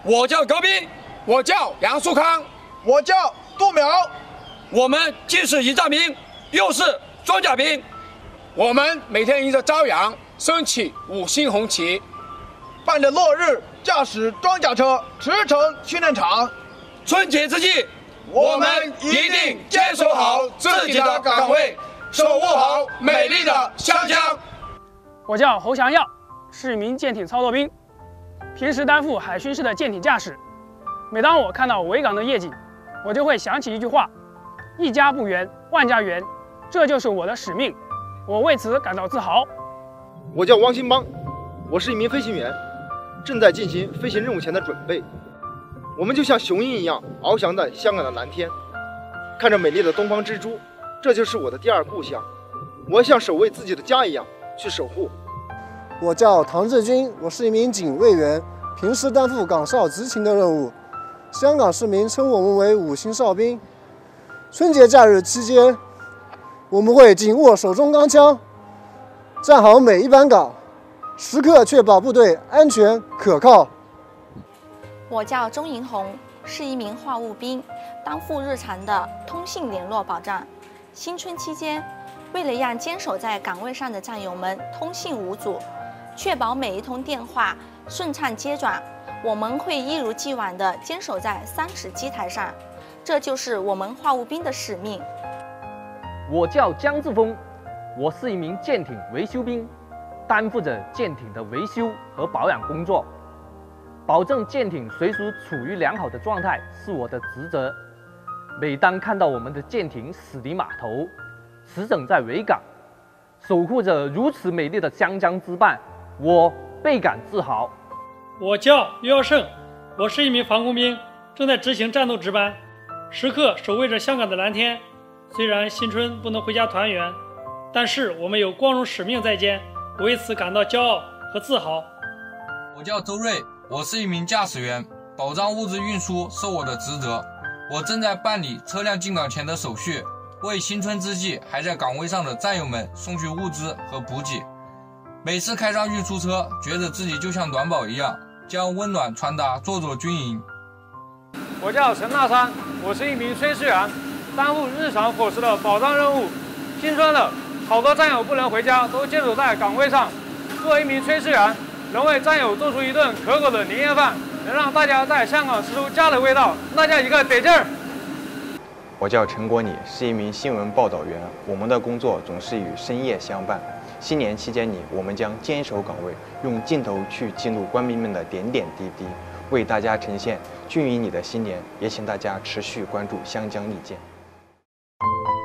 我叫高斌， 我叫杨树康， 我叫杜淼。 我们既是一战兵，又是装甲兵。 我们每天迎着朝阳升起5星红旗， 伴着落日驾驶装甲车驰骋训练场。 春节之际， 我们一定坚守好自己的岗位，守护好美丽的湘江。 我叫侯祥耀，是一名舰艇操作兵，平时担负海巡市的舰艇驾驶。每当我看到维港的夜景，我就会想起一句话：一家不圆，万家圆。这就是我的使命，我为此感到自豪。 我叫汪新邦，我是一名飞行员，正在进行飞行任务前的准备。我们就像雄鹰一样翱翔在香港的蓝天，看着美丽的东方之珠，这就是我的第二故乡。我像守卫自己的家一样去守护。 我叫唐志军，我是一名警卫员，平时担负岗哨执勤的任务。香港市民称我们为5星哨兵。春节假日期间，我们会紧握手中钢枪，站好每一班岗，时刻确保部队安全可靠。 我叫钟银红，是一名话务兵，担负日常的通信联络保障。新春期间，为了让坚守在岗位上的战友们通信无阻，确保每一通电话顺畅接转，我们会一如既往地坚守在30机台上，这就是我们话务兵的使命。 我叫江志峰，我是一名舰艇维修兵，担负着舰艇的维修和保养工作，保证舰艇随时处于良好的状态是我的职责。每当看到我们的舰艇驶离码头，驰骋在维港，守护着如此美丽的湘江之畔，我倍感自豪。 我叫于耀胜，我是一名防空兵，正在执行战斗值班，时刻守卫着香港的蓝天。虽然新春不能回家团圆，但是我们有光荣使命在肩，我为此感到骄傲和自豪。 我叫周瑞，我是一名驾驶员，保障物资运输是我的职责。我正在办理车辆进港前的手续，为新春之际还在岗位上的战友们送去物资和补给。每次开上运输车，觉得自己就像暖宝一样，将温暖传达座座军营。 我叫陈大山，我是一名炊事员，担负日常伙食的保障任务。新春了，好多战友不能回家，都坚守在岗位上。作为一名炊事员，能为战友做出一顿可口的年夜饭，能让大家在香港吃出家的味道，那叫一个得劲儿。 我叫陈国礼，是一名新闻报道员，我们的工作总是与深夜相伴。新年期间里，我们将坚守岗位，用镜头去记录官兵们的点点滴滴，为大家呈现军营里的新年。也请大家持续关注湘江利剑。